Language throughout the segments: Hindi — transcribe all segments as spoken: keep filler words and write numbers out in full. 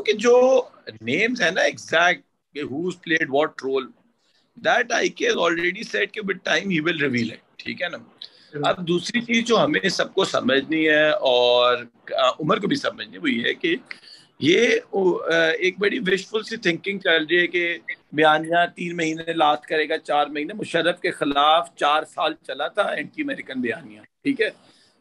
कि जो नेम्स है ना exact who's played what role, that I K has already said कि with time he will reveal it, ठीक है ना। अब दूसरी चीज जो हमें सबको समझनी है और उमर को भी समझनी है वो ये है कि ये एक बड़ी विशफुल सी थिंकिंग चल रही है कि बयानिया तीन महीने लास्ट करेगा, चार महीने। मुशर्रफ के खिलाफ चार साल चला था एंटी अमेरिकन बयानिया, ठीक है।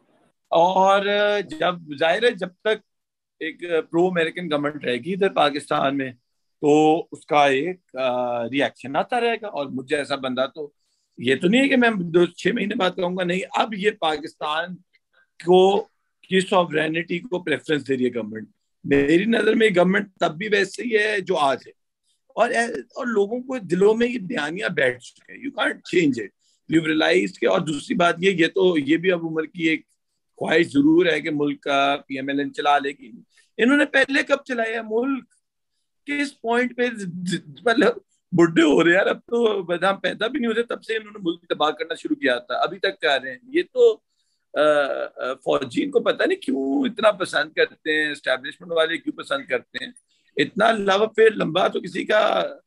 और जब जाहिर है जब तक एक प्रो अमेरिकन गवर्नमेंट रहेगी इधर पाकिस्तान में तो उसका एक रिएक्शन आता रहेगा। और मुझे ऐसा बंदा तो ये तो नहीं है कि मैं दो छह महीने बाद कहूंगा नहीं अब ये पाकिस्तान को की सॉवरेनिटी को प्रेफरेंस दे रही है गवर्नमेंट। मेरी नजर में गवर्नमेंट तब भी वैसे ही है जो आज है, और और लोगों को दिलों में ये बयानियां बैठ चुके हैं। You can't change it, you realize के। और दूसरी बात ये ये तो ये भी अब उमर की एक ख्वाहिश जरूर है कि मुल्क का पीएमएलएन चला, लेकिन इन्होंने पहले कब चलाया मुल्क? किस पॉइंट पे मतलब बुढ़े हो रहे यार, अब तो बदाम पैदा भी नहीं होते तब से इन्होंने मुल्क तबाह करना शुरू किया था, अभी तक कर रहे हैं। ये तो फौजी को पता नहीं क्यों इतना पसंद करते हैं, एस्टेब्लिशमेंट वाले क्यों पसंद करते हैं इतना। लव अफेयर लंबा तो किसी का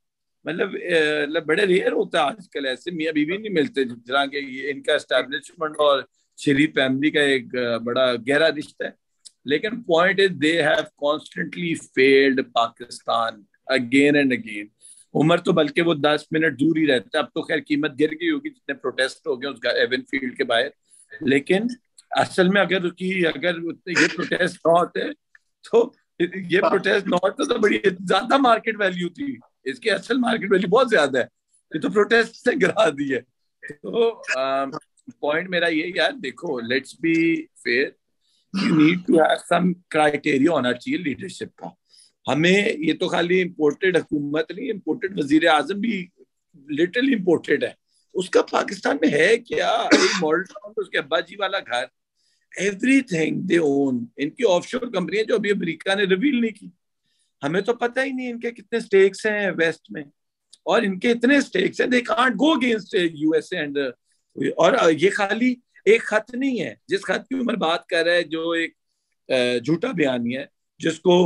मतलब बड़े रेयर होता है आजकल, ऐसे मियाँ बीवी नहीं मिलते जिस तरह के ये इनका एस्टेब्लिशमेंट और शरीफ फैमिली का एक बड़ा गहरा रिश्ता है। लेकिन point is they have constantly failed Pakistan again and again. Umar तो बल्कि वो दस मिनट दूर ही रहता है, अब तो खैर कीमत गिर गई होगी जितने प्रोटेस्ट हो गए उस एवन फील्ड के बाहर। लेकिन असल में अगर उसकी अगर ये प्रोटेस्ट ना होते तो ये प्रोटेस्ट ना होता तो बड़ी ज्यादा मार्केट वैल्यू थी इसकी, असल मार्केट वैल्यू बहुत ज्यादा है, ये तो प्रोटेस्ट से गिरा दी है। तो पॉइंट मेरा ये यार देखो, let's be fair, you need to have some criteria होना चाहिए लीडरशिप का। हमें ये तो खाली इम्पोर्टेड हुकूमत नहीं, इम्पोर्टेड वजीर आजम भी लिटरली इम्पोर्टेड है। उसका पाकिस्तान में है क्या? एक मॉडल टाउन, उसके अब्बा जी वाला घर, एवरीथिंग दे ओन। इनकी ऑफशोर कंपनियां जो अभी अमेरिका ने रिवील नहीं की, हमें तो पता ही नहीं इनके कितने स्टेक्स हैं वेस्ट में, और इनके इतने स्टेक्स हैं they can't go against USA and. और ये खाली एक खत नहीं है जिस खत की उमर बात कर रहा है, जो एक झूठा बयानी है जिसको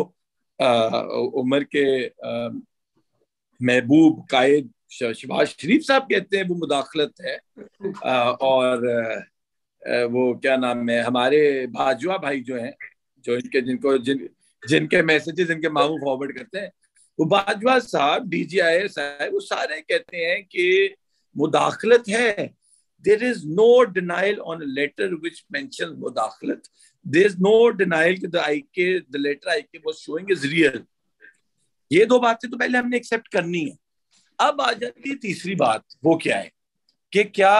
उमर के महबूब कायद शहबाज शरीफ साहब कहते हैं वो मुदाखलत है। आ, और आ, वो क्या नाम है हमारे भाजपा भाई जो हैं, जो इनके जिनको जिन जिनके मैसेजेस इनके मामू फॉरवर्ड करते हैं, वो भाजपा साहब डीजीआई साहब वो सारे कहते हैं कि मुदाखलत है। There is no denial on a letter which mentions मुदाखलत. There is no denial कि the I K, the letter I K was showing is real. ये दो बातें तो पहले हमने एक्सेप्ट करनी है। अब आ जाती है तीसरी बात, वो क्या है कि क्या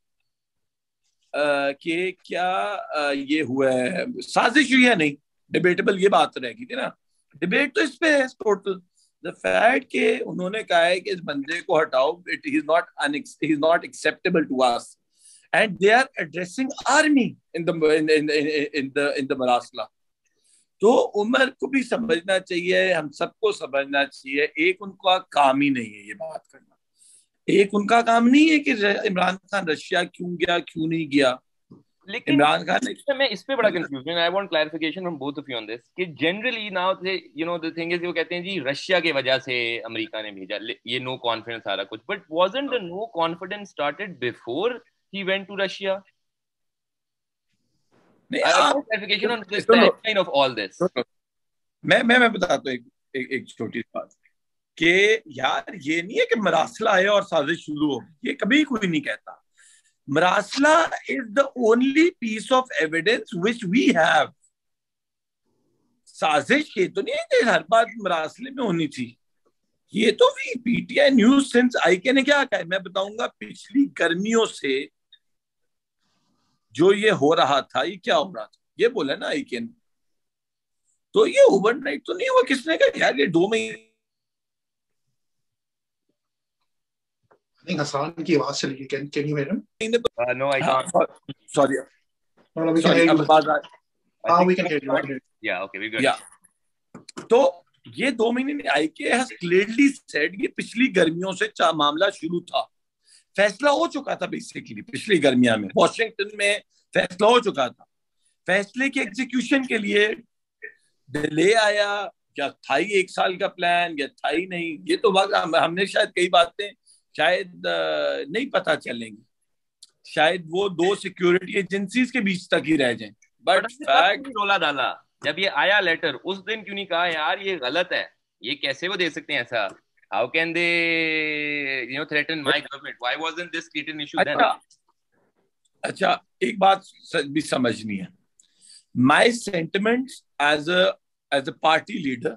आ, कि क्या आ, ये हुआ है साजिश हुई है नहीं, डिबेटेबल ये बात रहेगी थी ना। डिबेट तो इस पे है टोटल। द फैक्ट के उन्होंने कहा है कि इस बंदे को हटाओ, it is not he is not acceptable to us, and they are addressing army in the in in in the in the मरासला। तो उमर को भी समझना चाहिए, हम सबको समझना चाहिए, एक उनका काम ही नहीं है ये बात करना, एक उनका काम नहीं है कि इमरान खान रशिया क्यों गया क्यों नहीं गया। लेकिन इमरान खान मैं इस पे बड़ा confusion, I want clarification from both of you on this कि generally now you know the thing is वो कहते हैं जी रशिया की वजह से अमेरिका ने भेजा ये नो कॉन्फिडेंस सारा कुछ, but wasn't the no confidence started before he went to Russia? Clarification on this timeline of all this. मैं मैं मैं बताता हूं एक एक, एक छोटी बात कि यार ये नहीं है कि मरासला आया और साजिश शुरू हो, ये कभी कोई नहीं कहता। मरासला is the only piece of evidence which we have. साजिश ये तो नहीं है कि हर बात मरासले में होनी थी, ये तो भी पीटीआई न्यूज सिंस आईके ने क्या कहा, मैं बताऊंगा पिछली गर्मियों से जो ये हो रहा था, ये क्या हो रहा था, ये बोला ना आईके ने। तो ये ओवरनाइट तो नहीं हुआ, किसने कहा यार ये दो महीने। हसन की आवाज चली गई, can can you hear him? No I can't, sorry sorry अब बात हां we can hear you. Yeah okay we good. या तो ये दो महीने में आईके हैज क्लियरली सेड, ये पिछली गर्मियों से मामला शुरू था, फैसला हो चुका था बेसिकली पिछली गर्मियों में वॉशिंगटन में फैसला हो चुका था। फैसले के एग्जीक्यूशन के लिए डिले आया क्या था ही एक साल का प्लान या था ही नहीं, ये तो वक्त हम, हमने शायद कई बातें शायद नहीं पता चलेंगी, शायद वो दो सिक्योरिटी एजेंसीज के बीच तक ही रह जाएं, बट फैक्ट रोला डाला जब ये आया लेटर, उस दिन क्यों नहीं कहा यार ये गलत है, ये कैसे वो दे सकते हैं ऐसा, how can they you know threaten my government, why wasn't this created an issue then? अच्छा एक बात भी समझनी है, my sentiments as a as a party leader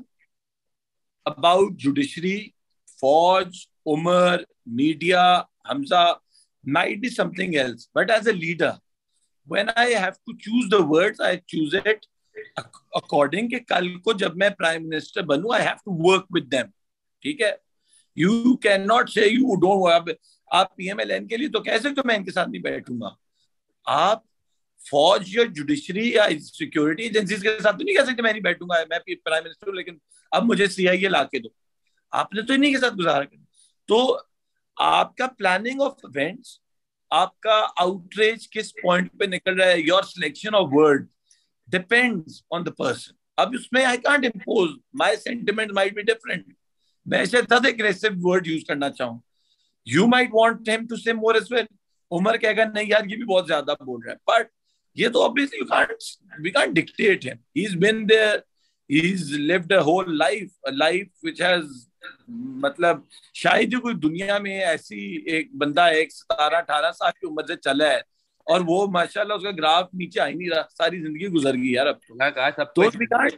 about judiciary, फौज, Umar, media, Hamza might be something else, but as a leader when I have to choose the words I choose it according के कल को जब मैं प्राइम मिनिस्टर बनूं I have to work with them, ठीक है? You cannot say you don't आप, आप पीएमएलएन के लिए तो कह सकते हो मैं इनके साथ नहीं बैठूंगा, आप फौज या जुडिशरी या सिक्योरिटी एजेंसीज के साथ तो नहीं कह सकते मैं नहीं बैठूंगा, मैं प्राइम मिनिस्टर हूं लेकिन अब मुझे सीआईए ला के दो, आपने तो इन्हीं के साथ गुजारा कर, तो आपका प्लानिंग ऑफ इवेंट्स, आपका आउटरीच किस पॉइंट पे निकल रहा है, your selection of word depends on the person. अब उसमें I can't impose, my sentiment might be different, मैं शायद एग्रेसिव वर्ड यूज करना चाहूं, you might want him to say more as well, Umar कहेगा नहीं यार ये भी बहुत ज्यादा बोल रहा है, बट ये तो obviously you can't, we can't dictate him, he is been there, he is lived a whole life, a life which has, मतलब शायद ही कोई दुनिया में ऐसी एक बंदा है एक सतारह अठारह साल की उम्र से चला है और वो माशाल्लाह उसका ग्राफ नीचे आ ही नहीं रहा, सारी जिंदगी गुजर गई यार अब तो, सब तो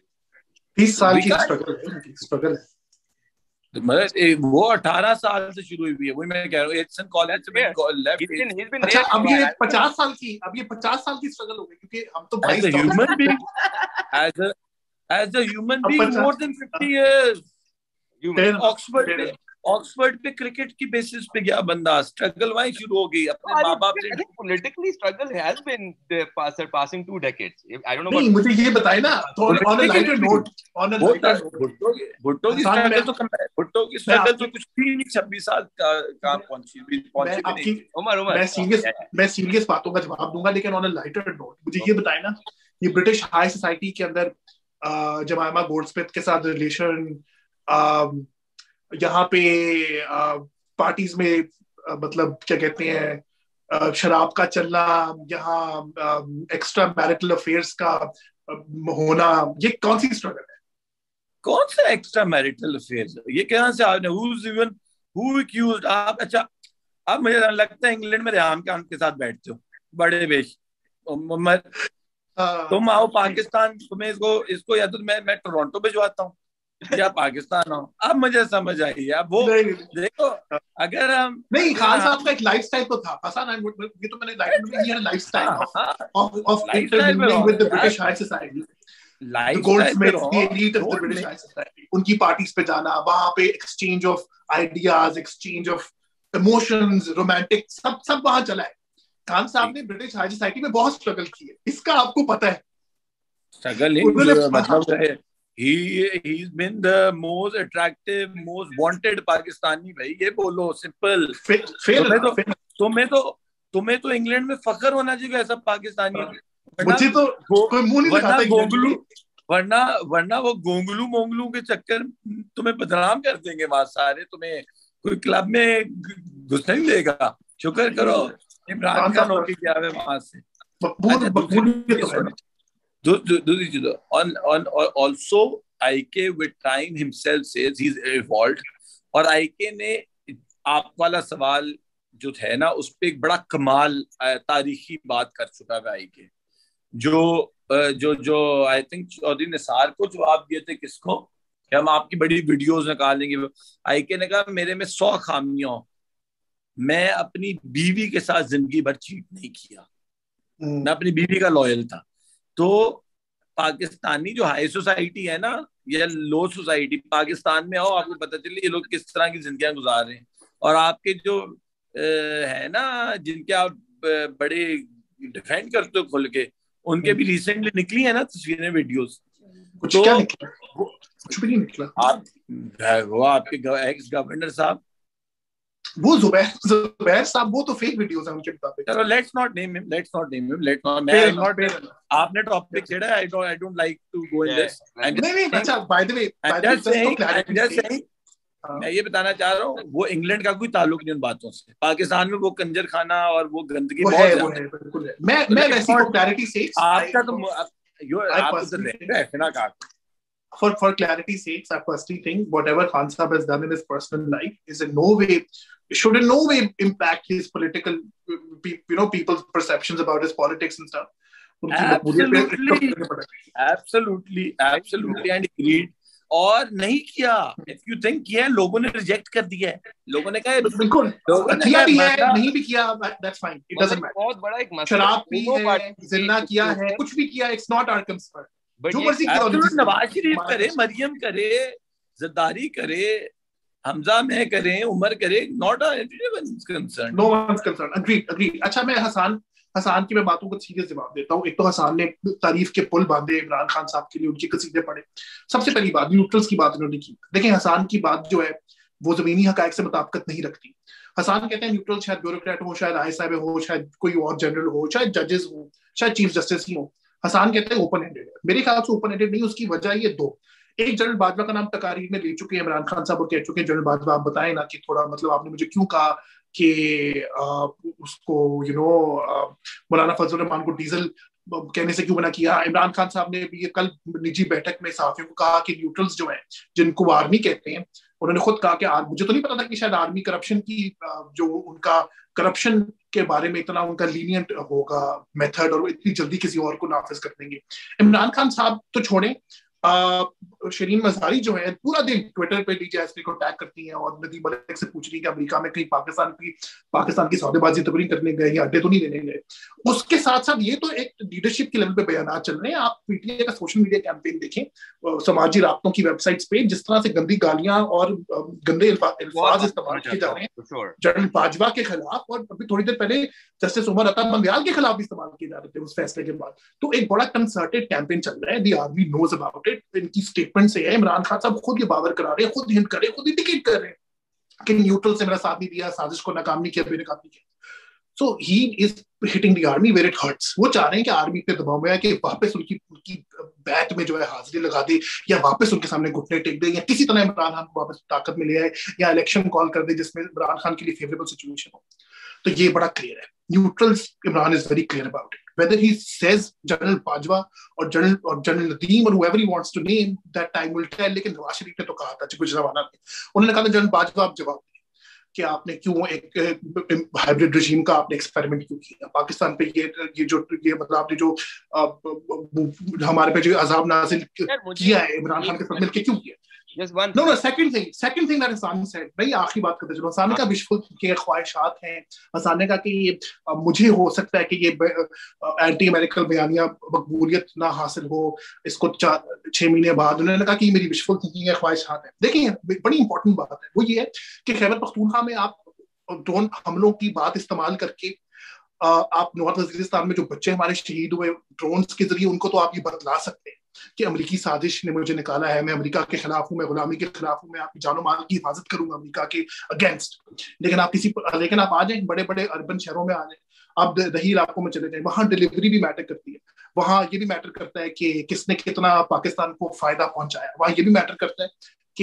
तीस साल की स्ट्रगल है, स्ट्रगल है, मतलब वो अठारह साल से शुरू हुई है, वही मैं कह रहा हूँ एड्सन कॉलेज में लेफ्ट। अच्छा अब ये पचास साल की, अब ये पचास साल की स्ट्रगल हो गई क्योंकि हम तो as a human being, as a as a human being more than fifty years, Oxford पे ऑक्सफोर्ड पे क्रिकेट की बेसिस पे गया बंदा, स्ट्रगल वहीं शुरू हो गई अपने माँ बाप से, politically struggle has been surpassing two decades, I don't know, नहीं मुझे ये बताए ना, तो on a lighter note, on a lighter note, Bhutto की भुट्टो की स्ट्रगल तो कम है, भुट्टो की स्ट्रगल तो कुछ भी नहीं, छब्बीस साल का कहां पहुंची भी पहुंची भी नहीं। उमर उमर मैं सीरियस मैं सीरियस बातों का जवाब दूंगा, लेकिन ऑन अ लाइटर नोट मुझे ये बताए ना, ये ब्रिटिश हाई सोसाइटी के अंदर जमाइमा गोल्डस्मिथ के साथ रिलेशन, यहाँ पे पार्टीज में आ, मतलब क्या कहते हैं शराब का चलना, यहाँ एक्स्ट्रा मैरिटल अफेयर्स का होना, ये कौन सी स्ट्रगल है? कौन सा एक्स्ट्रा मैरिटल अफेयर्स, ये कहां से आपने, हु इवन हु एक्यूज्ड आप? अच्छा अब मुझे लगता है इंग्लैंड में रेहान खान के साथ बैठते हो बड़े बेश, तुम आओ पाकिस्तान, तुम्हें इसको इसको या तो मैं मैं टोरंटो भिजवाता हूँ या पाकिस्तान हो, अब मुझे समझ आई है। अब वो देखो अगर हम नहीं, खान साहब का एक लाइफस्टाइल तो था पसंद, ये तो मैंने lifestyle of of intermingling with the British high society, the Goldsmiths, the elite of the British high society, उनकी पार्टीज पे जाना, वहां पे exchange of ideas, exchange of emotions, romantic, सब सब वहां चला है। खान साहब ने ब्रिटिश हाई सोसाइटी में बहुत स्ट्रगल की है, इसका आपको पता है। स्ट्रगल मतलब है he he's been the most attractive, most wanted Pakistani, भाई ये बोलो सिंपल। तुम्हें तो तुम्हें तो तुम्हें तो इंग्लैंड में फख्र होना चाहिए ऐसा पाकिस्तानी, मुझे तो कोई मुंह नहीं लगाता गोंगलू, वरना वरना वो गोंगलू मोंगलू के चक्कर तुम्हें बदनाम कर देंगे वहां सारे, तुम्हें कोई क्लब में घुसने नहीं देगा। शुक्र करो इमरान खान होके गया है वहां से। दूसरी चीज on on also I K with time himself says he's evolved, और I K ने आप वाला सवाल जो है ना उस पे एक बड़ा कमाल तारीखी बात कर चुका है I K, जो जो जो आई थिंक चौधरी निसार को जवाब दिए थे, किसको, कि हम आपकी बड़ी वीडियोस निकालेंगे। I K ने कहा मेरे में सौ खामियां, मैं अपनी बीवी के साथ जिंदगी भर चीट नहीं किया, मैं अपनी बीवी का लॉयल था। तो पाकिस्तानी जो हाई सोसाइटी है ना या लो सोसाइटी, पाकिस्तान में आओ आपको पता चले ये लोग किस तरह की जिंदगियां गुजार रहे हैं, और आपके जो है ना जिनके आप बड़े डिफेंड करते हो खुल के, उनके भी रिसेंटली निकली है ना तस्वीरें, वीडियोस, कुछ क्या निकला? कुछ भी नहीं निकला। आप वो आपके एक्स गवर्नर साहब वो जुबैर जुबैर साहब वो तो फेक वीडियोस हैं उनके मुताबिक। चलो let's not name him, let's not name him, let's not, मैं आई नॉट, आपने टॉपिक छेड़ा, I don't I don't like to go in this. नहीं नहीं अच्छा, by the way by the way just clarity, मैं ये बताना चाह रहा हूँ वो इंग्लैंड का कोई ताल्लुक नहीं उन बातों से। पाकिस्तान में वो कंजर खाना और वो गंदगी बहुत है, वो है, बिल्कुल है। मैं मैं वैसी फॉर क्लैरिटी से आपका तो यू आप उधर रहते हैं ना का for for clarity sakes, I personally think whatever Khan Sahab has done in his personal life is in no way, should in no way impact his political, you know, people's perceptions about his politics and stuff. Absolutely, absolutely, absolutely, and agreed. और नहीं किया, if you think किया, लोगों ने रिजेक्ट कर दिया है, लोगों ने कहा बिल्कुल किया भी है, नहीं भी किया, that's fine, it doesn't matter। बहुत बड़ा एक मसला, शराब पी है, जिन्ना किया है, कुछ भी किया, it's not our concern। जो मर्जी किया, नवाज शरीफ करे, मरियम करे, जरदारी करे, हमजा में करे, उमर करे, not anyone's concerned, no one's concerned, agreed, agreed। अच्छा मैं हसन हसन की मैं बातों को सीधे जवाब देता हूँ। एक तो हसन ने तारीफ के पुल बांधे इमरान खान साहब के लिए, उनकी कसीदे पढ़े। सबसे पहली बात न्यूट्रल्स की बात उन्होंने की। देखें हसन की बात जो है वो जमीनी हकायक से मुताबिकत नहीं रखती। हसन कहते हैं न्यूट्रल शायद ब्यूरोक्रेट हो, शायद आई साहब हो, शायद कोई और जनरल हो, शायद जजेस हो, शायद चीफ जस्टिस ही हो। हसन कहते हैं ओपन एंडेड है। मेरे ख्याल से ओपन एंडेड नहीं, उसकी वजह ये दो, एक जनरल बाजवा का नाम तकारीर में ले चुके हैं इमरान खान साहब और कह चुके हैं जनरल बाजवा आप बताएं ना कि थोड़ा मतलब आपने मुझे क्यों कहा कि उसको यू नो मौलाना फजल रहमान को डीजल कहने से क्यों मना किया। इमरान खान साहब ने भी ये कल निजी बैठक में सहाफियों को कहा कि न्यूट्रल्स जो हैं जिनको आर्मी कहते हैं, उन्होंने खुद कहा कि मुझे तो नहीं पता था कि शायद आर्मी करप्शन की जो उनका करप्शन के बारे में इतना उनका लीनियंट होगा मेथड और इतनी जल्दी किसी और को नाफिज कर देंगे। इमरान खान साहब तो छोड़े, शरीन मज़ारी जो है पूरा दिन ट्विटर पे डी जी एस पी को टैग करती हैं और नदीम मलिक से पूछ रही है कि अमेरिका में कहीं पाकिस्तान की पाकिस्तान की सौदेबाजी तो नहीं करने गए या अड्डे तो नहीं देने गए। उसके साथ साथ ये तो एक लीडरशिप के लेवल पे बयान चल रहे हैं। आप पीटीआई का सोशल मीडिया कैंपेन देखें, समाजी राब्तों की वेबसाइट्स पे जिस तरह से गंदी गालियां और गंदे अल्फाज इस्तेमाल किए जा रहे हैं जनरल बाजवा के खिलाफ, और अभी थोड़ी देर पहले जस्टिस उमर अता बंदयाल के खिलाफ भी इस्तेमाल किए जा रहे थे उस फैसले के बाद। तो एक बड़ा कंसर्टेड कैंपेन चल रहा है, the army knows about it. इनकी स्टेटमेंट से है, इमरान खान साहब खुद ये बावर करा रहे हैं, खुद हिंट कर रहे हैं, खुद इंडिकेट कर रहे हैं कि न्यूट्रल से मेरा साथ नहीं दिया, साजिश को नाकाम नहीं किया, बेनकाब नहीं किया। So he is hitting the army where it hurts। वो चाह रहे हैं कि आर्मी पे दबाव में आए कि वापस उनकी उनकी बैट में जो है हाजिरी लगा दे या वापस उनके सामने घुटने टेक दे या किसी तरह इमरान खान को वापस ताकत में ले आए या इलेक्शन कॉल कर दे जिसमें इमरान खान के लिए फेवरेबल सिचुएशन हो। तो ये बड़ा क्लियर है, neutrals Imran is very clear about it. Whether he says General Bajwa or General or General Nadeem or whoever he wants to name, that time will tell। लेकिन नवाज शरीफ ने तो कहा था गुजरावाला में, उन्होंने कहा था जनरल बाजवा आप जवाब दें कि आपने क्यों एक हाइब्रिड रेजिम का आपने एक्सपेरिमेंट क्यों किया पाकिस्तान पे। ये ये जो ये मतलब आपने जो आ, हमारे पे जो अजाब नाजिल किया है इमरान खान के साथ मिलकर क्यों किया। Just one no no second thing second thing that Hasan said, भाई आखिरी बात करते चलो। हसन का विश्व के ख्वाहिशात हैं, हसन ने कहा कि ये मुझे हो सकता है कि ये एंटी अमेरिकन बयानियां मकबूलियत ना हासिल हो इसको चार छह महीने बाद। उन्होंने कहा कि मेरी विश्व थिंकिंग है, ख्वाहिशात है। देखिए बड़ी इंपॉर्टेंट बात है, वो ये है कि खैबर पख्तूनख्वा में आप ड्रोन हमलों की बात इस्तेमाल करके आप नॉर्थ वजीरिस्तान में जो बच्चे हमारे शहीद हुए ड्रोन के जरिए, उनको तो आप ये बतला सकते हैं कि अमेरिकी साजिश ने मुझे निकाला है, मैं अमेरिका के खिलाफ हूं, मैं गुलामी के खिलाफ हूं, मैं आपकी जानो माल की हिफाजत करूंगा अमेरिका के अगेंस्ट। लेकिन आप किसी लेकिन आप आ जाए बड़े बड़े अर्बन शहरों में आ जाए, आप दही इलाकों में चले जाए, वहां डिलीवरी भी मैटर करती है, वहां ये भी मैटर करता है कि किसने कितना पाकिस्तान को फायदा पहुंचाया, वहां ये भी मैटर करता है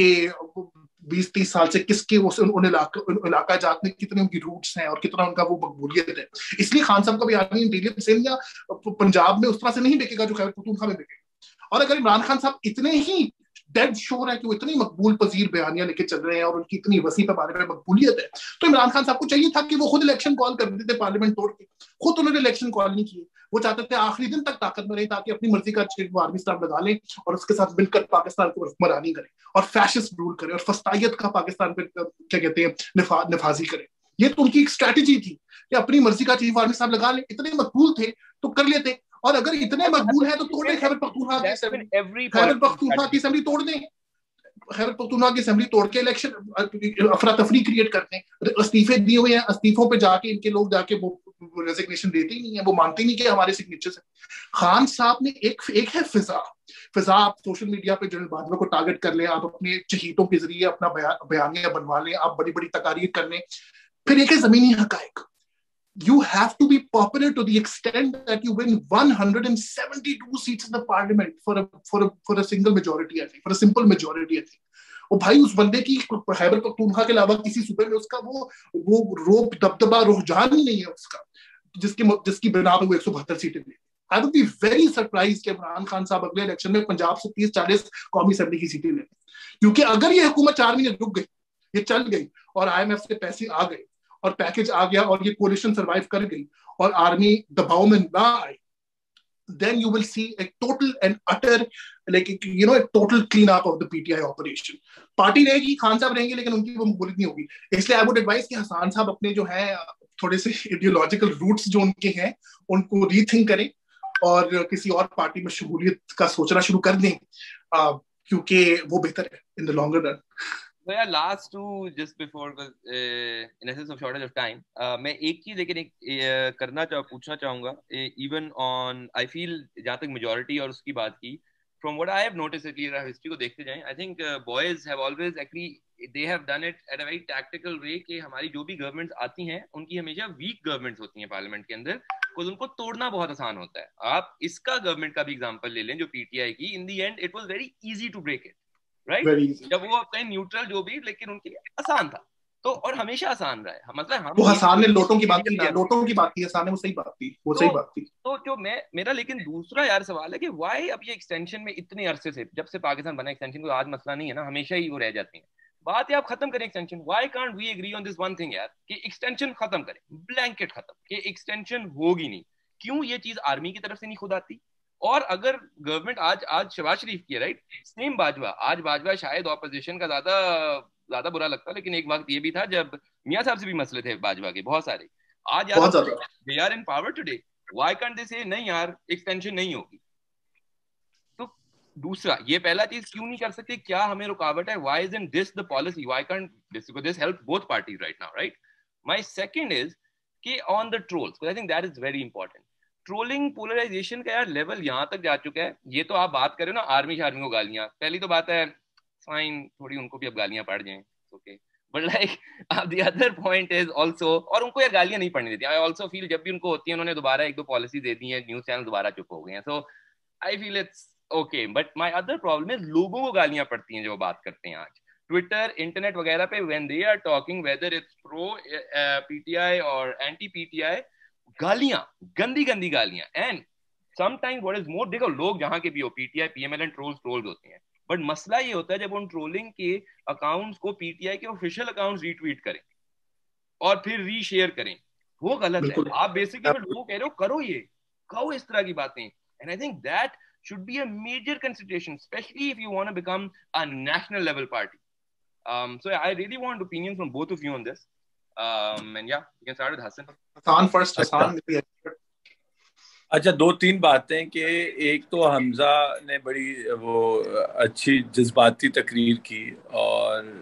कि बीस तीस साल से किसके उस उन इलाका जात में कितने उनकी रूट्स हैं और कितना उनका वो मकबूलियत है। इसलिए खान साहब का भी आर्मी इंटीरियर सेल या पंजाब में उस तरह से नहीं बिकेगा जो खैबर पख्तूनख्वा में बिकेगा। और अगर इमरान खान साहब इतने ही डेड श्योर है कि वो इतनी मकबूल पजीर बयानियां लेके चल रहे हैं और उनकी इतनी वसी पैमाने पर मकबूलियत है, तो इमरान खान साहब को चाहिए था कि वो खुद इलेक्शन कॉल कर देते पार्लियामेंट तोड़ के। खुद उन्होंने इलेक्शन कॉल नहीं किए, वो चाहते थे आखिरी दिन तक ताकत में रहे ताकि अपनी मर्जी का आर्मी स्टाफ लगा लें और उसके साथ मिलकर पाकिस्तान को हुक्मरानी करें और फैशिस्ट रूल करें और फस्तायत का पाकिस्तान पर क्या कहते हैं निफा, निफाजी करें। ये तो उनकी एक स्ट्रैटेजी थी कि अपनी मर्जी का चीफ आर्मी स्टाफ लगा लें। इतने मकबूल थे तो कर लेते, और अगर इतने मकबूल है तो तोड़ दें खैबर पख्तूनख्वा की असेंबली, खैबर पख्तूनख्वा की असेंबली तोड़ दें, खैबर पख्तूनख्वा की असेंबली तोड़ के इलेक्शन अफरा तफरी क्रिएट करते हैं। इस्तीफे दिए हुए हैं, इस्तीफों पे जाके इनके लोग जाके वो रेजिग्नेशन देते ही नहीं है, वो मानते नहीं कि हमारे सिग्नेचर्स है। खान साहब ने एक एक है फिजा फिजा आप सोशल मीडिया पे जनरल बाजवा को टारगेट कर लें, आप अपने चहीतों के जरिए अपना बयानियां बनवा लें, आप बड़ी बड़ी तकारीर कर लें। फिर एक है जमीनी हकायक, you have to be popular to the extent that you win one hundred seventy-two seats in the parliament for a for a for a single majority, I think, for a simple majority, I think. और भाई उस बंदे की खैबर पख्तूनख्वा के अलावा किसी सूबे में उसका वो वो रोप दबदबा रुझान ही नहीं है उसका, जिसकी जिसकी बिना पे वो एक सौ बहत्तर सीटें ले। I would be very surprise कि इमरान खान साहब अगले इलेक्शन में पंजाब से तीस चालीस कौमी असेंबली की सीटें ले, क्योंकि अगर ये हुकूमत चार महीने रुक गई, ये चल गई और आईएमएफ से पैसे आ गए और पैकेज आ गया और ये कोलिशन सर्वाइव कर गई और आर्मी दबाव में ना आई, then you will see a total and utter, like, you know, a total clean up of the P T I operation. Party रहेगी, खान साहब रहेंगे, लेकिन उनकी वो मकबूलियत नहीं होगी। इसलिए आई वुड एडवाइस कि हसन साहब अपने जो है थोड़े से आइडियोलॉजिकल रूट्स जो उनके हैं उनको रीथिंक करें और किसी और पार्टी में शमूलियत का सोचना शुरू कर दें, क्योंकि वो बेहतर है in the longer run. So yeah, last two just before uh, in essence of shortage of time, uh, मैं एक चीज लेकिन एक uh, करना चाह पूछना चाहूँगा, even on I feel जहाँ तक majority और उसकी बात की, from what I have noticed at least history को देखते जाएं, I think uh, boys have always actually they have done it at a very tactical way कि हमारी जो भी governments आती हैं उनकी हमेशा weak governments होती हैं पार्लियामेंट के अंदर, तो उनको तोड़ना बहुत आसान होता है। आप इसका गवर्नमेंट का भी एग्जांपल ले लें जो पीटीआई की, in the end it was very easy to break it. Right right? जब वो कहीं न्यूट्रल जो भी, लेकिन उनके लिए आसान था, तो और हमेशा आसान रहा है। मतलब हम वो हसन ने लोटों की बात की ना, लोटों की बात की, हसन ने वो सही बात की, वो तो, सही बात की। तो जो मैं मेरा लेकिन दूसरा यार सवाल है कि व्हाई अब ये एक्सटेंशन में इतने अरसे से, जब से पाकिस्तान बना, एक्सटेंशन कोई आज मसला नहीं है ना, हमेशा ही वो रह जाती है। बात है आप खत्म करें extension, why can't we agree on this one thing यार कि एक्सटेंशन खत्म करें, ब्लैंकेट खत्म, कि एक्सटेंशन होगी नहीं। क्यों ये चीज आर्मी की तरफ से नहीं खुद आती? और अगर गवर्नमेंट आज आज शहबाज शरीफ की है, राइट, सेम बाजवा, आज बाजवा शायद ऑपोजिशन का ज्यादा ज्यादा बुरा लगता, लेकिन एक वक्त ये भी था जब मियां साहब से भी मसले थे बाजवा के बहुत सारे। आज यार they are in power today, why can't they say नहीं यार एक्सटेंशन नहीं होगी? तो दूसरा, ये पहला चीज क्यों नहीं कर सकते, क्या हमें रुकावट है? Why is in this the policy, why can't this this help both parties right now, right? My second is कि on the trolls, I think that is very important. Trolling polarisation का यार लेवल यहाँ तक जा चुका है। ये तो आप बात करें ना आर्मी शार्मी को गालियां, पहली तो बात है फाइन, थोड़ी उनको भी अब गालियां पड़ जाएं, okay, but like the other point is also, और उनको यार गालियां नहीं पड़नी देती। आई आल्सो फील जब भी उनको होती है, उन्होंने दोबारा एक दो पॉलिसी दे दी है, न्यूज चैनल दोबारा चुप हो गए हैं, so I feel it's okay. But my other problem is लोगों को गालियां पड़ती हैं जो बात करते हैं आज ट्विटर, इंटरनेट वगैरह पे, when they are talking whether it's pro PTI और एंटी पीटीआई, गालियां, गंदी गंदी गालियां। And sometimes what is more, देखो लोग जहां के भी हो, PTI PML and trolls trolls होते हैं, बट मसला ये होता है जब उन ट्रोलिंग के अकाउंट्स को पीटीआई के ऑफिशियल अकाउंट्स रीट्वीट करें और फिर रीशेयर करें, वो गलत है। आप बेसिकली लोगों कह रहे हो करो ये, कहो इस तरह की बातें, and I think that should be a major consideration, especially if you want to become a national level party. Um, so I really want opinions from both of you on this. Um, and yeah, you can start with Hassan. Hassan first. Hassan. अच्छा, दो तीन बातें कि एक तो हमजा ने बड़ी वो अच्छी जज्बाती तकरीर की, और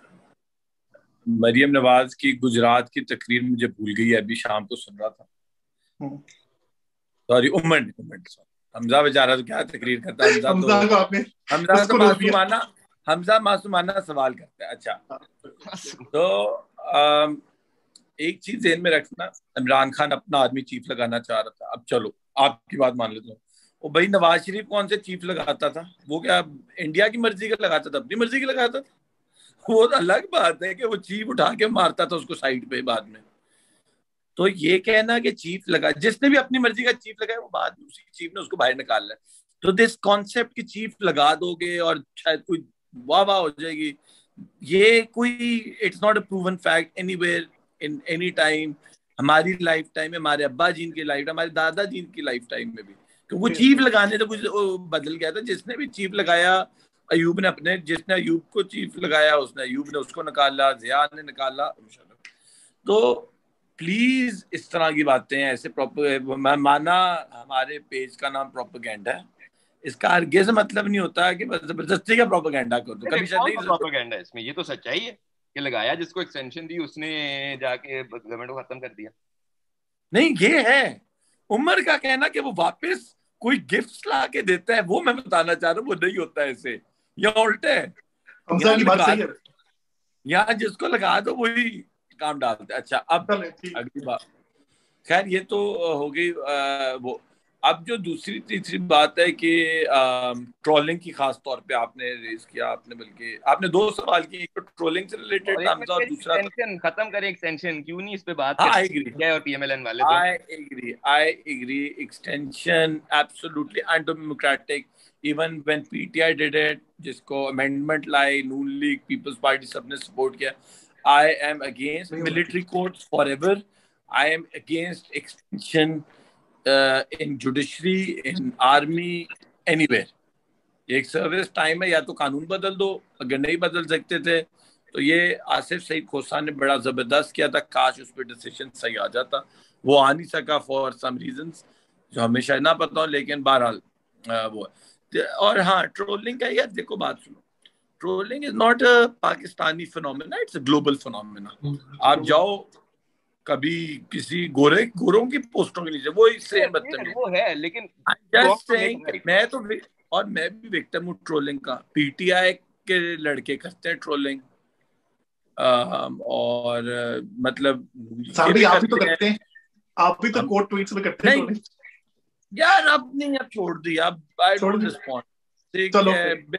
मरियम नवाज की गुजरात की तकरीर मुझे भूल गई है, अभी शाम को सुन रहा था। सॉरी, उमर ने उमर हमजा बेचारा तो क्या तकरीर करता है, हमजा हमजा तो को आपने हमजा तो मासूमाना हमजा मासूमाना सवाल करता है। अच्छा, तो आ, एक चीज ध्यान में रखना, इमरान खान अपना आर्मी चीफ लगाना चाह रहा था। अब चलो आपकी बात मान लेता हूँ, वो भाई नवाज शरीफ कौन से चीफ लगाता था? वो क्या इंडिया की मर्जी का लगाता था? अपनी मर्जी का लगाता था? वो तो अलग बात है कि वो चीफ उठा के मारता था उसको साइड पे बाद में। तो ये कहना कि चीफ लगा, जिसने भी अपनी मर्जी का चीफ लगाया वो बाद में उसी चीफ ने उसको बाहर निकालना है। तो दिस कॉन्सेप्ट की चीफ लगा दोगे और शायद कोई वाह वाह हो जाएगी, ये कोई it's not a proven fact anywhere in any time. हमारी लाइफ टाइम में, हमारे अब्बा जी की लाइफ, हमारे दादा जी की लाइफ टाइम में भी, क्योंकि चीफ लगाने तो कुछ बदल गया था। जिसने भी चीफ लगाया, अयूब ने अपने, जिसने अयूब को चीफ लगाया उसने अयूब ने उसको निकाला, जिया ने निकाला। तो प्लीज इस तरह की बातें ऐसे प्रॉपर, मैं माना हमारे पेज का नाम प्रोपेगेंडा है, इसका हरगिज़ मतलब नहीं होता कि बस जबरदस्ती का प्रोपेगेंडा कर दो, कभी शायद नहीं प्रोपेगेंडा इसमें। ये तो सच्चाई है कि लगाया, जिसको एक्सटेंशन दी उसने जाके गवर्नमेंट को खत्म कर दिया। नहीं, ये है उमर का कहना कि वो वापस कोई गिफ्ट्स ला के देता है, वो मैं बताना चाह रहा हूँ, वो नहीं होता है ऐसे, ये उल्टा है। हमजा की बात सही है, यहाँ जिसको लगा दो वही काम डालते हैं। अच्छा, अब अगली बात, खैर ये तो हो गई वो। अब जो दूसरी तीसरी बात है कि ट्रोलिंग की खास तौर पे आपने रेज किया, आपने बल्कि आपने दो सवाल किए, एक तो ट्रोलिंग से रिलेटेड था और दूसरा एक्सटेंशन खत्म करें, एक्सटेंशन क्यों नहीं इस पे बात करते? आई एग्री और पीएमएलएन वाले, I agree I agree extension absolutely undemocratic, even when PTI did it, जिसको अमेंडमेंट लाई नून लीग पीपल्स पार्टी सबने सपोर्ट किया। I am against military courts forever, I am against extension Uh, in judiciary, in army, anywhere. एक सर्विस टाइम है, या तो कानून बदल दो, अगर नहीं बदल सकते थे तो ये आसिफ सईद खोसा ने बड़ा जबरदस्त किया था, काश उस पर डिसीजन सही आ जाता, वो आ नहीं सका फॉर सम रीजंस जो हमें शायद ना पता हो, लेकिन बहरहाल वो। और हाँ, ट्रोलिंग का यार देखो, बात सुनो, trolling is not a Pakistani phenomena, it's a global phenomena. आप जाओ कभी किसी गोरे गोरों की पोस्टों के नीचे, वो इससे बदतमीज वो है, लेकिन मैं तो, और मैं भी विक्टिम हूँ ट्रोलिंग का, पीटीआई के लड़के करते हैं ट्रोलिंग, और मतलब आप भी तो करते हैं, आप भी तो कोट ट्वीट्स में करते हैं यार। अब नहीं, अब छोड़ दिया, अब आई डोंट रिस्पॉन्ड, चलो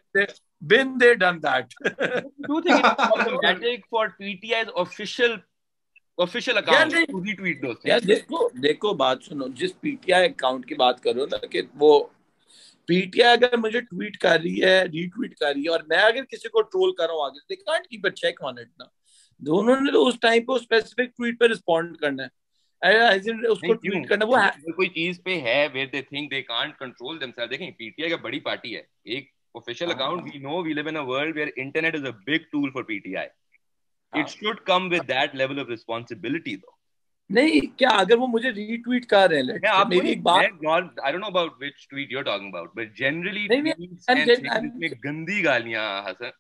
been there done that. Do you think it's problematic for P T I's official official account to retweet दोस्त? यार देखो देखो बात सुनो, जिस पीटीआई अकाउंट की बात करो ना, कि वो पीटीआई अगर मुझे ट्वीट कर रही है, रीट्वीट कर रही है, और मैं अगर किसी को ट्रोल कर रहा हूँ आगे, they can't keep a check on it ना। दोनों ने तो उस टाइम पे स्पेसिफिक ट्वीट पे रिस्पॉन्ड करना है, उसको ट्वीट करना, वो है कोई चीज पे है where they think they can't control themselves। देखें, पीटीआई का बड़ी पार्टी है, एक official account, we know we live in a world where internet is a big tool for P T I. It should come with that level of responsibility though. नहीं, क्या अगर वो मुझे रीट्वीट कर रहे हैं, मेरी एक बात, I don't know about which tweet you're talking about, but generally tweets and में गंदी गालियां, Hasan,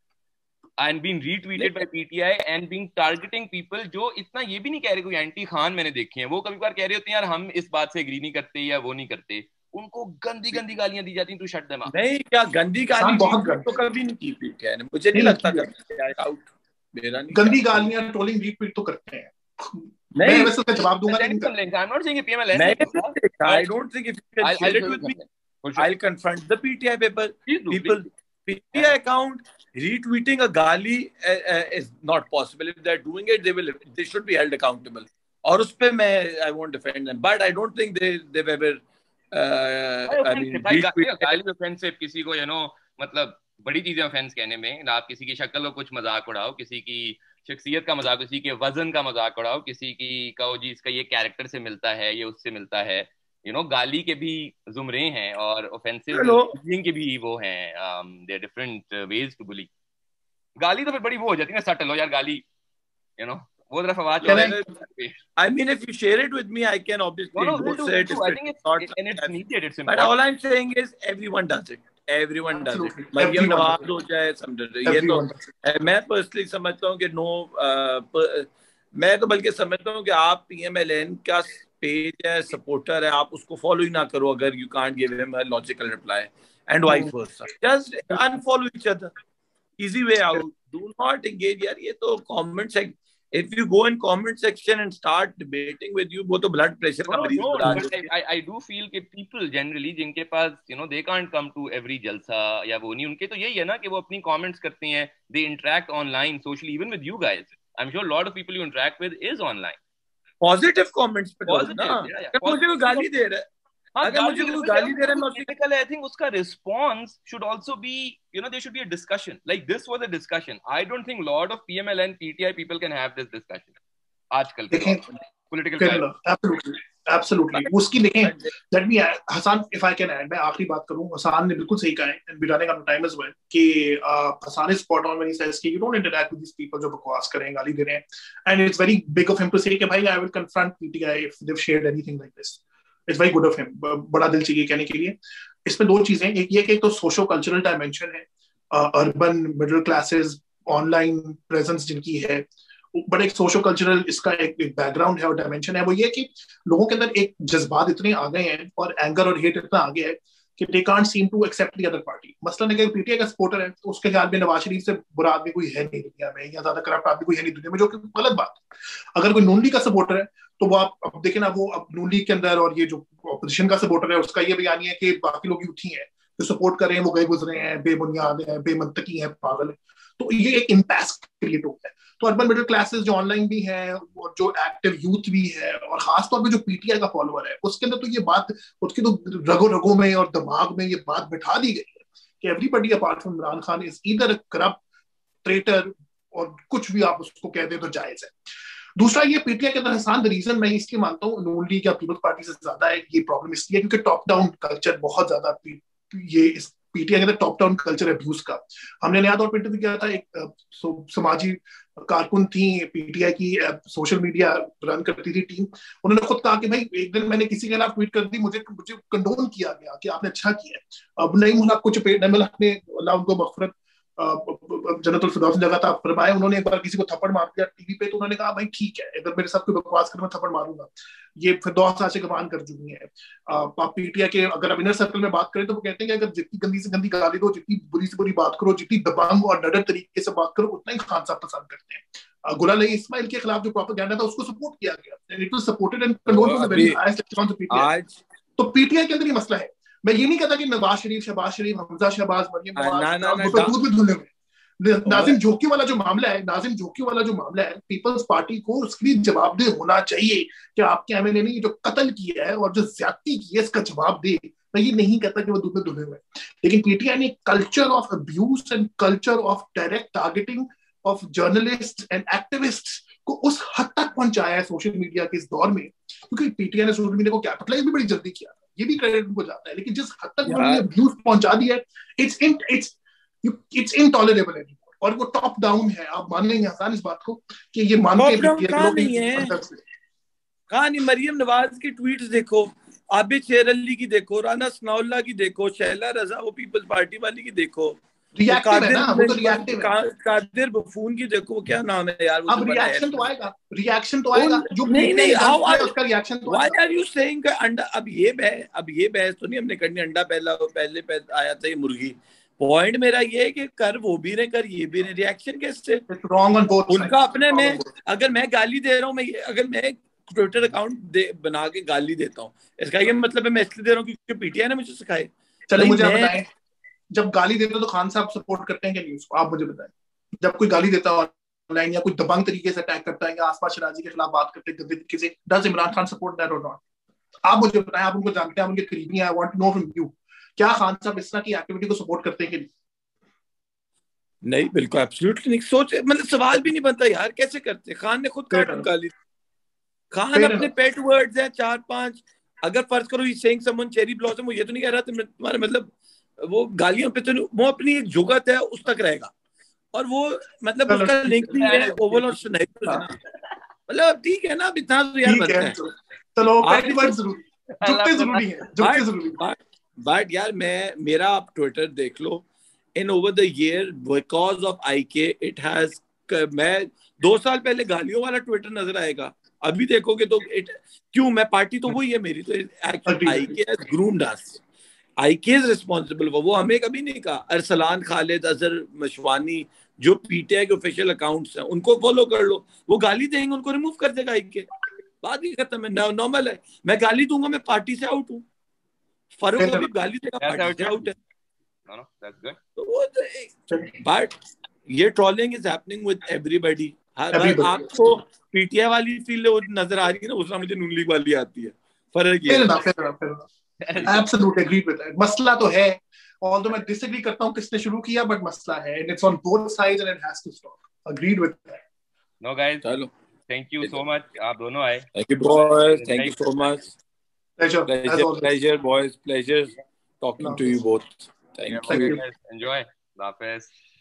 and being retweeted by P T I and being targeting people जो इतना ये भी नहीं कह रहे, कोई एंटी खान मैंने देखे हैं, वो कभी बार कह रहे होते हैं यार हम इस बात से एग्री नहीं करते या वो नहीं करते, उनको गंदी गंदी गालियां दी जाती हैं, तू शट देम अप। नहीं, क्या गंदी गाली बहुत तो कभी नहीं की पीटीआई ने, मुझे नहीं लगता करते, आउट मेरा नहीं, गंदी गालियां ट्रोलिंग रीट्वीट तो करते हैं। मैं वैसे उसका जवाब दूंगा, लेकिन I'm not saying P M L N, I don't think if you can share it with me, I'll confront the P T I people. People, P T I account retweeting a gali uh, uh, is not possible. If they're doing it, they will, they should be held accountable. और उस पे मैं I won't defend them, but I don't think they they've ever uh, I mean gali offensive किसी को, you know, मतलब बड़ी चीजें ऑफेंस कहने में, आप किसी की शक्ल को कुछ मजाक उड़ाओ, किसी की शख्सियत का मजाक, किसी के वजन का मजाक उड़ाओ, किसी की कहो जी इसका ये कैरेक्टर से मिलता है, ये उससे मिलता है, यू नो, गाली के भी जुमरे हैं और ऑफेंसिव बुलिंग के भी वो हैं, there different ways to bully. गाली तो फिर बड़ी वो हो जाती है ना, सटल हो यार गाली, यू नो, वो तरफ आवाज है। I mean, if you share it with me, I can obviously no, no, say it. I think it's not, and it's needed, it's important. But all I'm saying is everyone does it. Everyone does it. Maryam Nawaz हो जाए, समझ ये तो मैं पर्सनली समझता हूँ कि नो, मैं तो बल्कि समझता हूँ कि आप पीएमएलएन का पेज है, सपोर्टर है, आप उसको फॉलो ही ना करो अगर you can't give him a logical reply, and vice versa, just unfollow each other, easy way out, do not engage. यार ये तो comment section, if you go in comment section and start debating with you, वो तो blood pressure का मरीज बना दे। I I do feel कि people generally जिनके पास, you know, they can't come to every जलसा या वो नहीं, उनके तो यही है ना कि वो अपनी comments करते हैं, they interact online socially, even with you guys. I'm sure a lot of people you interact with is online. Positive comments पे करो ना, अगर मुझे कोई गाली दे रहा है, अगर मुझे कोई गाली दे रहा है, मैं उसकी I think उसका response should also be, you know, there should be a discussion. Like this was a discussion. I don't think a lot of P M L and P T I people can have this discussion. आजकल के political absolutely absolutely उसकी देखें, let me Hasan, if I can add, मैं आखिरी बात करूं, हसन ने बिल्कुल सही कहा है, and Birane का time as well, कि Hasan is spot on when he says कि you don't interact with these people जो बकवास करें, गाली दे रहे हैं, and it's very big of him to say कि भाई I will confront P T I if they've shared anything like this. It's very good of him. बड़ा दिल चाहिए कहने के लिए। इसमें दो चीजें, एक ये कि एक तो सोशो कल्चरल डायमेंशन है, urban middle classes online presence जिनकी है, बट एक सोशो कल्चरल इसका एक, एक बैकग्राउंड है और डायमेंशन है, वो ये कि लोगों के अंदर एक जज्बात इतने आ गए हैं और एंगर और हेट इतना आ गया है कि they can't seem to accept the other party. मसलन अगर पीटीआई का सपोर्टर है तो उसके ख्याल में नवाज शरीफ से बुरा आदमी कोई है नहीं दुनिया में, या ज्यादा करप्ट आदमी कोई है नहीं दुनिया में, जो कि गलत बात है। अगर कोई नून लीग का सपोर्टर है तो वो आप अब देखें ना, वो अब नून लीग के अंदर और ये जो अपोजिशन का सपोर्टर है उसका ये बयान है कि बाकी लोग यूथी हैं जो सपोर्ट कर रहे हैं वो गए गुजरे हैं, बेबुनियाद हैं, बेमंतकी हैं, पागल है। तो ये एक इम्पैस क्रिएट हो गया है। तो अर्बन मिडिल क्लासेस जो ऑनलाइन भी है और जो एक्टिव यूथ भी है और खासतौर पे जो पीटीआई का फॉलोअर है उसके अंदर तो ये बात, उसकी तो रगो रगों में और दिमाग में ये बात बिठा दी गई है कि everybody apart from Imran Khan is either corrupt, traitor, और कुछ भी आप उसको कह दे तो जायज है। दूसरा, ये पीटीआई के अंदर हसान द रीजन मैं इसलिए मानता हूँ नून लीग या पीपल्स पार्टी से ज्यादा है ये प्रॉब्लम इसलिए क्योंकि टॉप डाउन कल्चर बहुत ज्यादा ये इस पीटीआई के अंदर टॉप डाउन कल्चर अब्यूज का। हमने नया तौर पर इंटरव्यू किया था, एक समाजी कारकुन थी पीटीआई की, सोशल मीडिया रन करती थी टीम, उन्होंने खुद कहा कि भाई एक दिन मैंने किसी के खिलाफ ट्वीट कर दी, मुझे मुझे कंडोन किया गया कि आपने अच्छा किया, अब नहीं मुला कुछ नमल ने अल्लाह उनको मगफरत जन्नतुल फिरदौस जगह था फरमाया, उन्होंने एक बार किसी को थप्पड़ मार दिया टीवी पे तो उन्होंने कहा भाई ठीक है अगर मेरे साथ कोई बकवास कर मैं थप्पड़ मारूंगा, ये फिरदौस आशिक कमान कर चुकी है। आप पीटीआई के अगर आप इनर सर्कल में बात करें तो वो कहते हैं कि अगर जितनी गंदी से गंदी गाली दो, जितनी बुरी से बुरी बात करो, जितनी दबंग और डडर तरीके से बात करो, उतना ही खान साहब पसंद करते हैं। गुलाम अली इस्माइल के खिलाफ जो प्रोपेगेंडा था उसको सपोर्ट किया गया, it was supported and condoned by the very highest echelons of PTI. तो पीटीआई के अंदर ये मसला है। मैं ये नहीं कहता कि नवाज शरीफ, शहबाज शरीफ, हमजा शहबाज, मरियम नवाज वो तो दूध में धुले हुए। नाजिम जोकी वाला जो मामला है, नाजिम जोकी वाला जो मामला है, पीपल्स पार्टी को उसके लिए जवाबदेह होना चाहिए कि आपके एमएलए ने जो कत्ल किया है और जो ज्यादती की है इसका जवाब दे। मैं ये नहीं कहता कि वो दूध में धुले हुए, लेकिन पीटीआई ने culture of abuse and culture of direct targeting of journalist and activists को उस हद तक पहुंचाया है सोशल मीडिया के इस दौर में, क्योंकि पीटीआई ने सोशल मीडिया को कैपिटलाइज भी बड़ी जल्दी किया, ये भी क्रेडिट उनको जाता है, लेकिन जिस हद तक उन्होंने अब्यूज पहुंचा दिया है, it's it's it's intolerable anymore. और वो टॉप डाउन है, आप मान लेंगे आसान इस बात को कि ये मानते हैं कि कहां नहीं है, कहां नहीं। मरियम नवाज की ट्वीट्स देखो, आबिद शेर अली की देखो, राना सनाउल्लाह की देखो, शैला रजा वो पीपल्स पार्टी वाली की देखो, रिएक्टिव है ना, वो तो रिएक्टिव है। कादिर बफून की देखो, क्या नाम है यार, अब रिएक्शन तो आएगा, रिएक्शन तो आएगा जो नहीं नहीं हाउ आर उसका रिएक्शन तो व्हाई आर यू सेइंग का अंडा। अब ये बहस अब ये बहस तो नहीं हमने करनी, अंडा पहला पहले पहले आया था ये मुर्गी। पॉइंट मेरा ये है कि कर वो भी नहीं कर ये भी नहीं, रिएक्शन कैसे रॉन्ग ऑन बोथ उनका अपने में। अगर मैं गाली दे रहा हूँ, मैं अगर मैं ट्विटर अकाउंट बना के गाली देता हूँ, इसका ये मतलब है मैं इसलिए दे रहा हूँ क्योंकि पीटीआई ने मुझे सिखाए। चलो मुझे आप बताएं, जब गाली देते हो तो खान साहब सपोर्ट करते हैं कि नहीं उसको, आप मुझे बताएं। जब कोई गाली देता है ऑनलाइन या कोई दबंग तरीके से अटैक करता है या आसपास शराजी के खिलाफ बात करते हैं गंदे तरीके से, does Imran Khan support that or not? आप मुझे बताएं, आप उनको जानते हैं, आप उनके करीबी हैं, I want to know from you, क्या खान साहब इस तरह की एक्टिविटी को सपोर्ट करते हैं कि नहीं? नहीं, बिल्कुल एब्सोल्युटली नहीं। सोच मतलब सवाल भी नहीं बनता यार, कैसे करते? खान ने खुद काट गाली, खान अपने पेट वर्ड्स हैं चार पांच। अगर फर्ज करो he saying someone cherry blossom, वो ये तो नहीं कह रहा तुम्हारे मतलब वो गालियों पे तो वो अपनी एक जुगत है उस तक रहेगा, और वो मतलब उसका लिंक भी है ओवरऑल स्नाइपर है ना, मतलब ठीक है ना, इतना तो यार बनता है। चलो पेट वर्ड जरूरी, जुगते जरूरी है, जुगते जरूरी है। बट यार मैं मेरा आप ट्विटर देख लो, in over the year because of IK it has, मैं दो साल पहले गालियों वाला ट्विटर नजर आएगा, अभी देखोगे तो इट क्यों, मैं पार्टी तो वही है मेरी, तो actually IK has groomed us, IK is responsible. वो हमें कभी नहीं कहा अरसलान खालिद अजहर मशवानी जो पीटीआई के ऑफिशियल अकाउंट्स हैं उनको फॉलो कर लो, वो गाली देंगे उनको रिमूव कर देगा आईके, बात ही खत्म है, नॉर्मल है। मैं गाली दूंगा मैं पार्टी से आउट हूँ, फारूक अभी गाली देगा पार्टी से आउट है। No, no, that's good. तो वो तो बट ये trolling is happening with everybody. आपको पीटीआई वाली फील नजर आ रही है ना, उसमें मुझे नून लीग वाली आती है, फर्क ये है। Absolutely agree with that. मसला तो है, ऑल्दो मैं डिसएग्री करता हूं किसने शुरू किया, बट मसला है and it's on both sides and it has to stop. Agreed with that. No guys, चलो थैंक यू सो मच, आप दोनों आए। Thank you boys, thank you so much, pleasure pleasure boys, pleasure talking to you both. Thank yeah, you. Enjoy. Love